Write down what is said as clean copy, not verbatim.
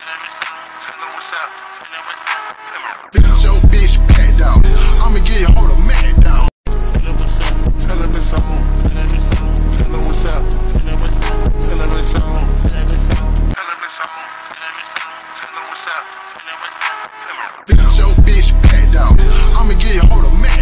Bitch, your bitch packed out. I'ma get your hold of mad down. Tell him it's on. Tell him what's up. Tell him it's on. Tell him it's on. Tell him what's up. Bitch, your bitch packed out. I'ma get your hold of mad.